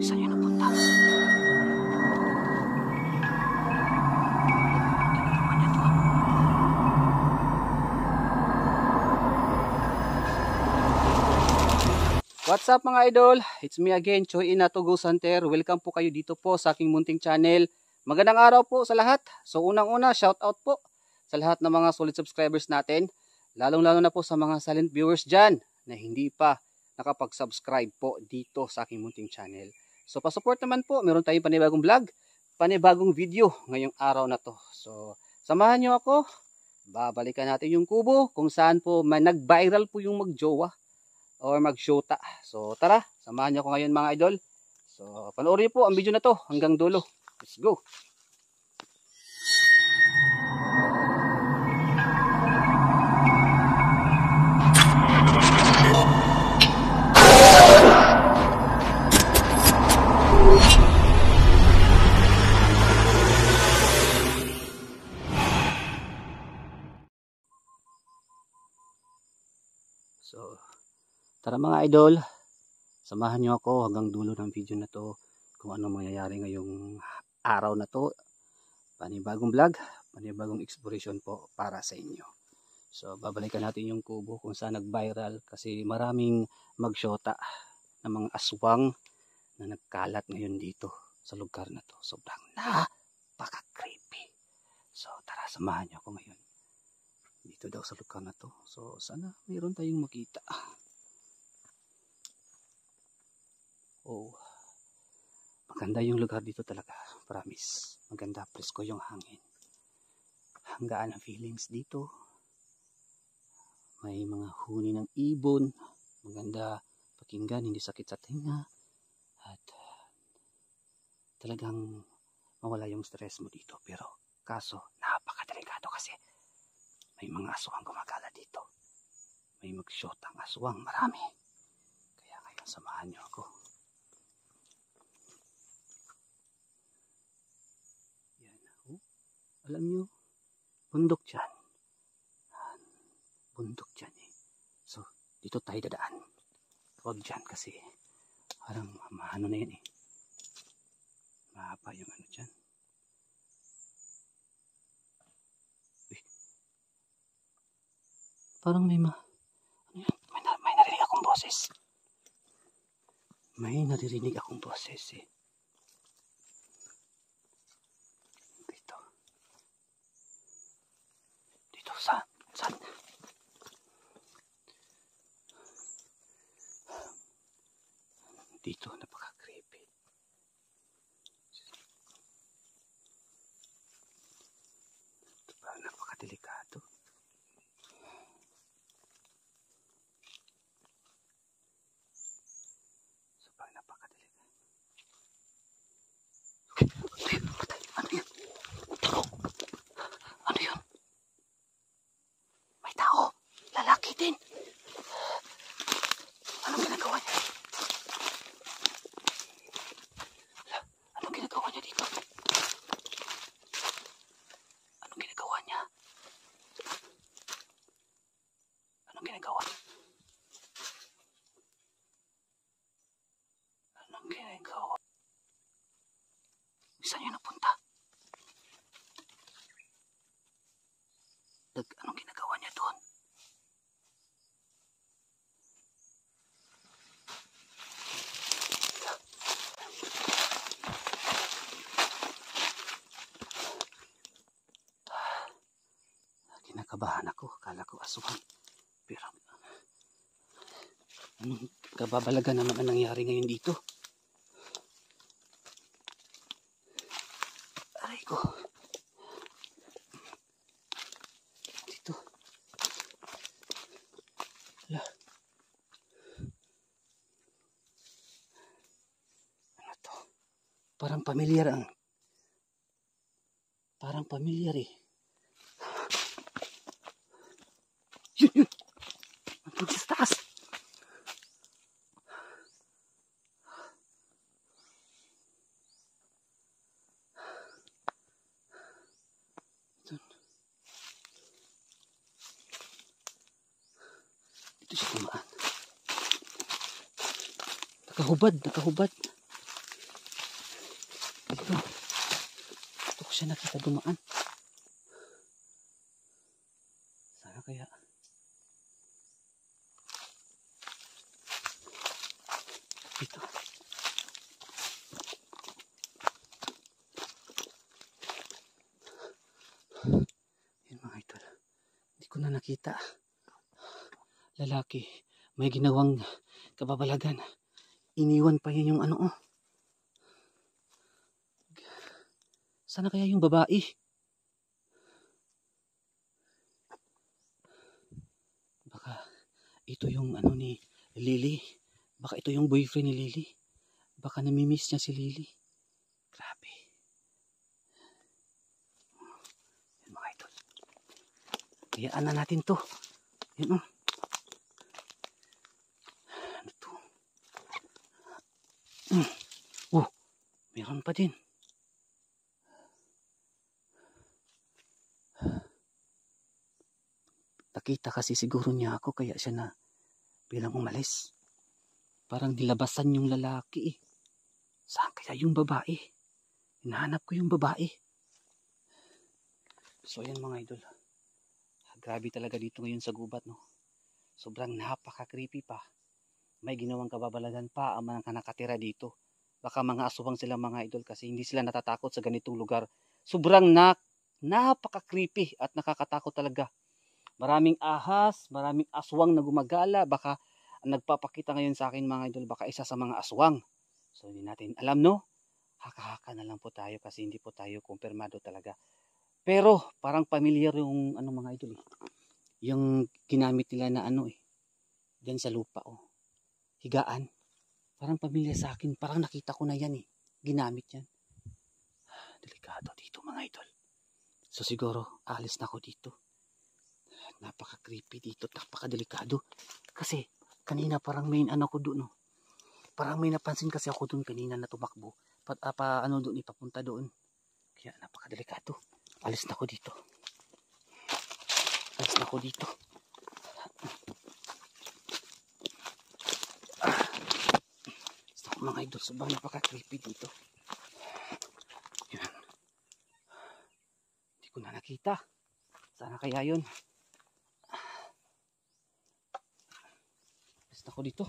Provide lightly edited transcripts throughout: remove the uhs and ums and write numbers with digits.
Saan yun napunta? What's up mga idol? It's me again, Choy Inatogo Santer. Welcome po kayo dito po sa aking munting channel. Magandang araw po sa lahat. So unang-una, shout out po sa lahat ng mga solid subscribers natin. Lalong-lalo na po sa mga silent viewers dyan na hindi pa nakapag-subscribe po dito sa aking munting channel. So pa-support naman po, meron tayong panibagong vlog, panibagong video ngayong araw na to. So samahan nyo ako, babalikan natin yung kubo kung saan po nag-viral po yung magjowa or magshota. So tara, samahan niyo ako ngayon mga idol. So panoorin niyo po ang video na to hanggang dulo. Let's go. So tara mga idol, samahan nyo ako hanggang dulo ng video na to kung ano mangyayari ngayong araw na to. Panibagong vlog, panibagong exploration po para sa inyo. So babalikan natin yung kubo kung saan nag-viral kasi maraming magshota ng mga aswang na nagkalat ngayon dito sa lugar na to. Sobrang napaka-creepy. So tara, samahan nyo ako ngayon dito daw sa lugar na to. So sana mayroon tayong makita. Oh, maganda yung lugar dito talaga, promise. Maganda, presko yung hangin. Hanggaan ang feelings dito. May mga huni ng ibon. Maganda pakinggan, hindi sakit sa tenga. At talagang mawala yung stress mo dito. Pero kaso, napakadelikado kasi may mga aswang gumagala dito. May magshotang aswang, marami. Kaya ngayon, samahan nyo ako. Alam nyo, bundok dyan. Bundok dyan eh. So, dito tayo dadaan. Huwag dyan kasi parang maano na yan eh. Mahaba yung ano dyan. Uy. Parang may ano yan? May narinig akong boses. May naririnig akong boses eh. Saan? Dito, napaka-creepy. Ito pa, napaka-delikado. Sobrang napaka-delikado. Ano yun? Ano yun? May tao. Lalaki din. Anong ginagawa niya? Anong ginagawa niya dito? Anong ginagawa niya? Anong ginagawa? Anong ginagawa? Saan niya napunta? Anong ginagawa niya doon? Kinakabahan ako. Akala ko aswang. Pero anong kababalagan naman ang nangyari ngayon dito? Aray ko. Dito. Wala. Ano to? Parang pamilyar ang. Parang pamilyar eh. Yun. Ang sa taas. Dito siya tumaan. Nakahubad. siya nakita dumaan. Sana kaya. Dito. Yan mga idol. Hindi ko na nakita. Lalaki. May ginawang kababalagan. Iniwan pa yun yung ano. Sana kaya yung babae? Baka ito yung ano ni Lily. Baka ito yung boyfriend ni Lily. Baka namimiss niya si Lily. Grabe. Yan mga idol. Hayaan na natin to. Yan o. Ano to? Oh, meron pa din. Nakita kasi siguro niya ako kaya siya na bilang umalis. Parang nilabasan yung lalaki eh. Saan kaya yung babae? Hinahanap ko yung babae. So yan mga idol. Grabe talaga dito ngayon sa gubat no. Sobrang napaka-creepy pa. May ginawang kababalagan pa ang mga nakatira dito. Baka mga aswang sila mga idol kasi hindi sila natatakot sa ganitong lugar. Sobrang napaka-creepy at nakakatakot talaga. Maraming ahas, maraming aswang na gumagala. Baka ang nagpapakita ngayon sa akin mga idol, baka isa sa mga aswang. So hindi natin alam no. Haka-haka na lang po tayo kasi hindi po tayo kumpirmado talaga. Pero parang familiar yung ano mga idol eh. Yung ginamit nila na ano eh. Diyan sa lupa oh. Higaan. Parang pamilya sa akin. Parang nakita ko na yan eh. Ginamit yan. Delikado dito mga idol. So siguro alis na ako dito. Napaka-creepy dito. Napaka-delikado. Kasi kanina parang may ano ko doon. No? Parang may napansin kasi ako doon kanina na tumakbo. Ano doon ipapunta doon. Kaya napaka-delikado. Alis na ako dito. Alis na ako dito. Mga idol, sobrang napaka-creepy dito. Yan. Hindi ko na nakita. Sana kaya yun. Basta ako dito.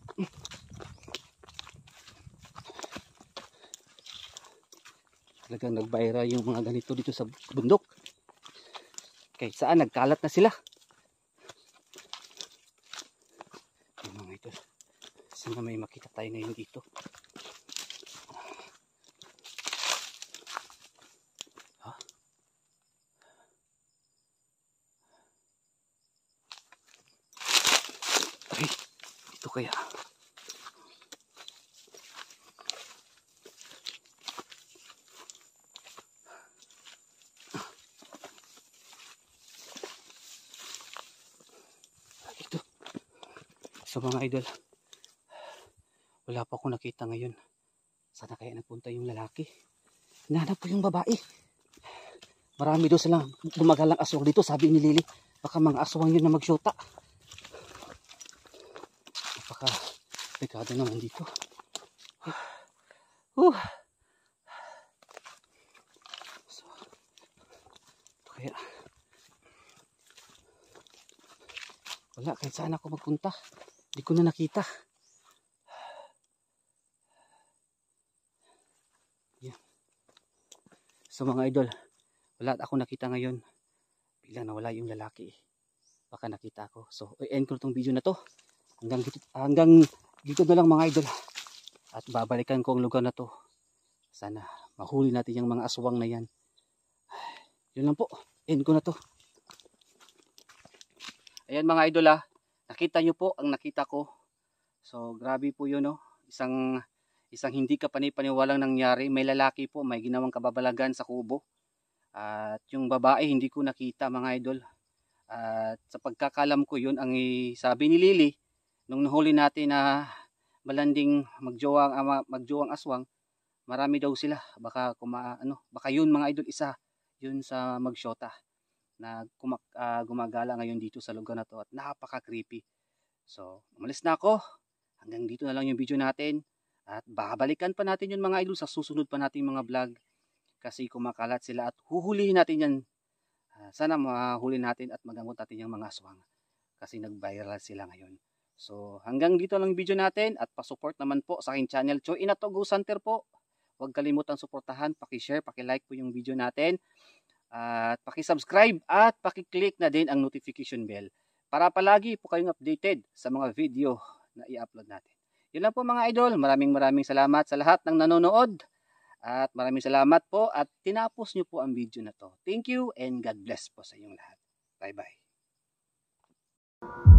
Talagang nag-viral yung mga ganito dito sa bundok. Kahit saan, nagkalat na sila. Yan mga idol. Sana may makita tayo ngayon dito. Ha? Ay, dito kaya. Dito. So mga idol. Wala pa akong nakita ngayon. Sana kaya nagpunta yung lalaki. Hinahanap ko yung babae. Marami daw silang gumagalang aswang dito. Sabi ni Lily, baka mga aswang yun na magsyota. Baka delikado naman dito. So, kaya wala, kahit saan ako magpunta. Hindi ko na nakita. So mga idol, wala ako nakita ngayon. Biglang nawala yung lalaki. Baka nakita ako. So i-end ko itong video na to. Hanggang dito na lang mga idol. At babalikan ko ang lugar na to. Sana mahuli natin yung mga aswang na yan. Yun lang po. End ko na to. Ayan mga idol ah. Nakita nyo po ang nakita ko. So grabe po yun no. Isang hindi ka panipaniwalang nangyari. May lalaki po, may ginawang kababalagan sa kubo. At yung babae hindi ko nakita mga idol. At sa pagkakalam ko yun ang sabi ni Lily nung nahuli natin na malanding magjowang aswang, marami daw sila. Baka baka yun mga idol isa yun sa magsyota na gumagala ngayon dito sa lugar na to at napaka-creepy. So, umalis na ako. Hanggang dito na lang yung video natin. At babalikan pa natin yung mga idol sa susunod pa nating mga vlog. kasi kumakalat sila at huhulihin natin yan. Sana mahuli natin at magamot natin yung mga aswang kasi nag-viral sila ngayon. So hanggang dito lang video natin at pa-support naman po sa aking channel Choi Inato Ghost Hunter po. Huwag kalimutang suportahan, paki-share, paki-like po yung video natin. At paki-subscribe at paki-click na din ang notification bell para palagi po kayong updated sa mga video na i-upload natin. Yun lang po mga idol. Maraming salamat sa lahat ng nanonood. At maraming salamat po at tinapos nyo po ang video na to. Thank you and God bless po sa inyong lahat. Bye-bye.